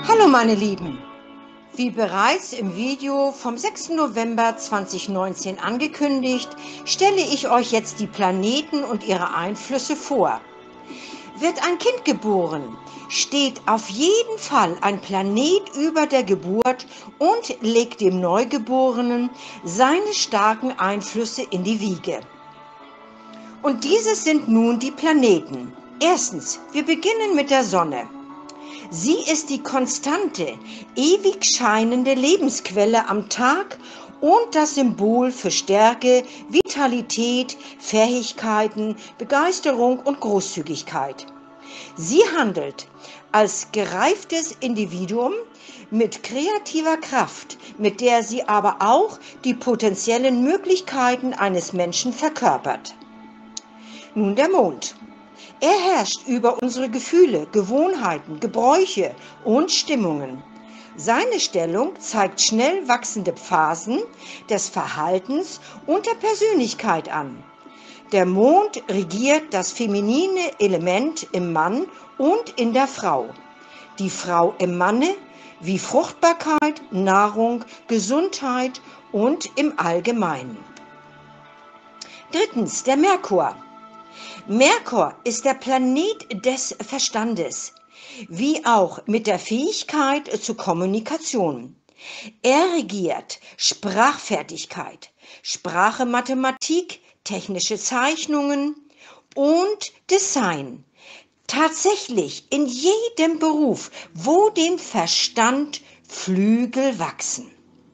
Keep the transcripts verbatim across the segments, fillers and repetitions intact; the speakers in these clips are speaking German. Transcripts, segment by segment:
Hallo meine Lieben, wie bereits im Video vom sechsten November zweitausendneunzehn angekündigt, stelle ich euch jetzt die Planeten und ihre Einflüsse vor. Wird ein Kind geboren, steht auf jeden Fall ein Planet über der Geburt und legt dem Neugeborenen seine starken Einflüsse in die Wiege. Und diese sind nun die Planeten. Erstens, wir beginnen mit der Sonne. Sie ist die konstante, ewig scheinende Lebensquelle am Tag und das Symbol für Stärke, Vitalität, Fähigkeiten, Begeisterung und Großzügigkeit. Sie handelt als gereiftes Individuum mit kreativer Kraft, mit der sie aber auch die potenziellen Möglichkeiten eines Menschen verkörpert. Nun der Mond. Er herrscht über unsere Gefühle, Gewohnheiten, Gebräuche und Stimmungen. Seine Stellung zeigt schnell wachsende Phasen des Verhaltens und der Persönlichkeit an. Der Mond regiert das feminine Element im Mann und in der Frau. Die Frau im Manne wie Fruchtbarkeit, Nahrung, Gesundheit und im Allgemeinen. Drittens, der Merkur. Merkur ist der Planet des Verstandes, wie auch mit der Fähigkeit zur Kommunikation. Er regiert Sprachfertigkeit, Sprache, Mathematik, technische Zeichnungen und Design. Tatsächlich in jedem Beruf, wo dem Verstand Flügel wachsen.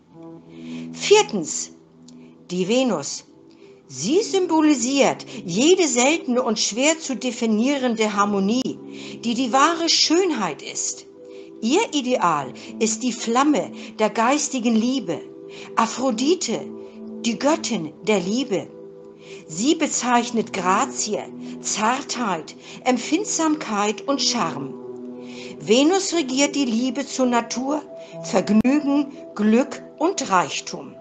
Viertens, die Venus. Sie symbolisiert jede seltene und schwer zu definierende Harmonie, die die wahre Schönheit ist. Ihr Ideal ist die Flamme der geistigen Liebe, Aphrodite, die Göttin der Liebe. Sie bezeichnet Grazie, Zartheit, Empfindsamkeit und Charme. Venus regiert die Liebe zur Natur, Vergnügen, Glück und Reichtum.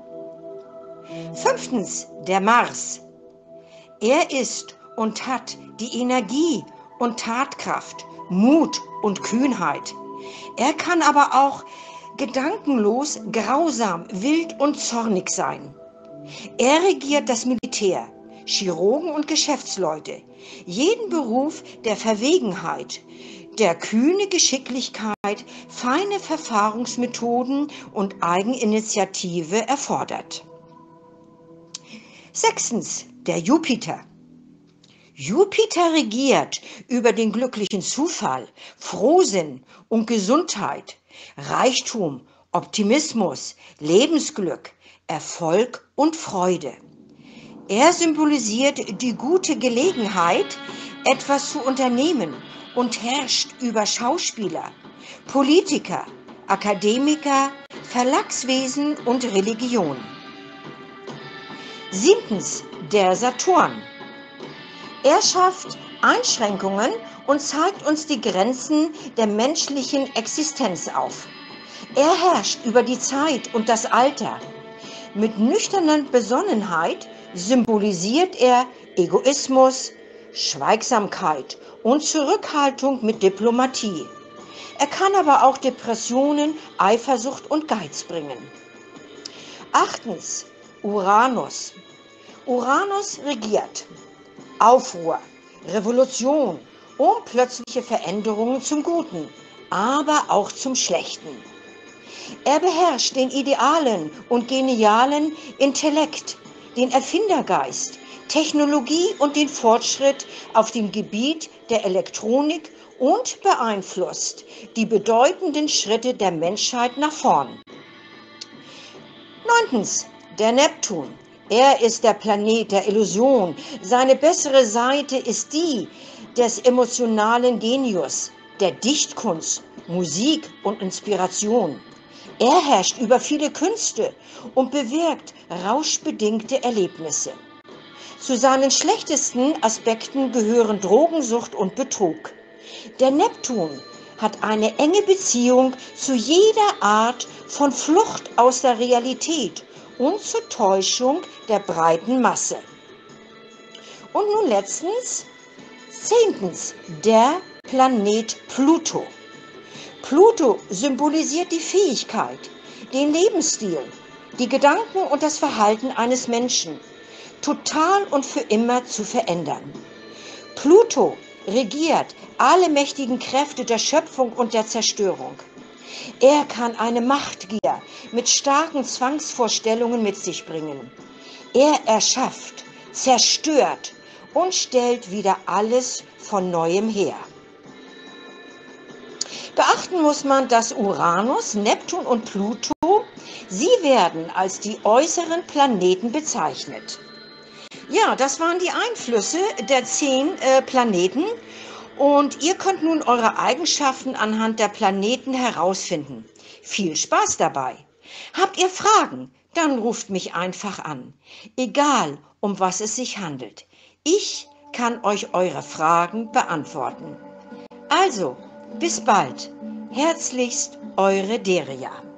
Fünftens, der Mars. Er ist und hat die Energie und Tatkraft, Mut und Kühnheit. Er kann aber auch gedankenlos, grausam, wild und zornig sein. Er regiert das Militär, Chirurgen und Geschäftsleute, jeden Beruf der Verwegenheit, der kühne Geschicklichkeit, feine Verfahrensmethoden und Eigeninitiative erfordert. Sechstens, der Jupiter. Jupiter regiert über den glücklichen Zufall, Frohsinn und Gesundheit, Reichtum, Optimismus, Lebensglück, Erfolg und Freude. Er symbolisiert die gute Gelegenheit, etwas zu unternehmen und herrscht über Schauspieler, Politiker, Akademiker, Verlagswesen und Religion. Siebtens, der Saturn. Er schafft Einschränkungen und zeigt uns die Grenzen der menschlichen Existenz auf. Er herrscht über die Zeit und das Alter. Mit nüchterner Besonnenheit symbolisiert er Egoismus, Schweigsamkeit und Zurückhaltung mit Diplomatie. Er kann aber auch Depressionen, Eifersucht und Geiz bringen. Achtens, Uranus. Uranus regiert Aufruhr, Revolution und plötzliche Veränderungen zum Guten, aber auch zum Schlechten. Er beherrscht den idealen und genialen Intellekt, den Erfindergeist, Technologie und den Fortschritt auf dem Gebiet der Elektronik und beeinflusst die bedeutenden Schritte der Menschheit nach vorn. Neuntens, der Neptun. Er ist der Planet der Illusion. Seine bessere Seite ist die des emotionalen Genius, der Dichtkunst, Musik und Inspiration. Er herrscht über viele Künste und bewirkt rauschbedingte Erlebnisse. Zu seinen schlechtesten Aspekten gehören Drogensucht und Betrug. Der Neptun hat eine enge Beziehung zu jeder Art von Flucht aus der Realität und zur Täuschung der breiten Masse. Und nun letztens, zehntens, der Planet Pluto. Pluto symbolisiert die Fähigkeit, den Lebensstil, die Gedanken und das Verhalten eines Menschen total und für immer zu verändern. Pluto regiert alle mächtigen Kräfte der Schöpfung und der Zerstörung. Er kann eine Machtgier mit starken Zwangsvorstellungen mit sich bringen. Er erschafft, zerstört und stellt wieder alles von Neuem her. Beachten muss man, dass Uranus, Neptun und Pluto, sie werden als die äußeren Planeten bezeichnet. Ja, das waren die Einflüsse der zehn äh, Planeten und ihr könnt nun eure Eigenschaften anhand der Planeten herausfinden. Viel Spaß dabei! Habt ihr Fragen? Dann ruft mich einfach an. Egal, um was es sich handelt. Ich kann euch eure Fragen beantworten. Also, bis bald. Herzlichst, eure Deria.